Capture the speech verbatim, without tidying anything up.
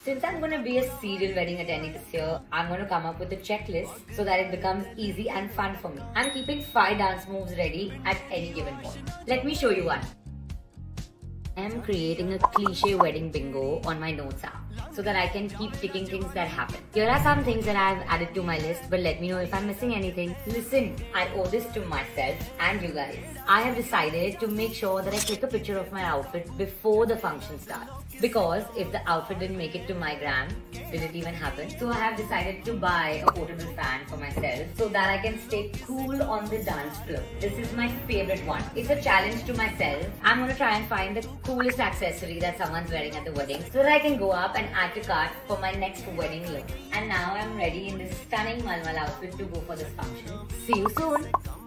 Since I'm going to be a serial wedding attendee this year, I'm going to come up with a checklist so that it becomes easy and fun for me. I'm keeping five dance moves ready at any given point. Let me show you one. I'm creating a cliche wedding bingo on my notes app so that I can keep ticking things that happen. Here are some things that I've added to my list, but let me know if I'm missing anything. Listen, I owe this to myself and you guys. I have decided to make sure that I click a picture of my outfit before the function starts. Because if the outfit didn't make it to my gram, did it even happen? So I have decided to buy a portable fan for myself so that I can stay cool on the dance floor. This is my favorite one. It's a challenge to myself. I'm going to try and find the coolest accessory that someone's wearing at the wedding so that I can go up and add to cart for my next wedding look. And now I'm ready in this stunning Malmal outfit to go for this function. See you soon!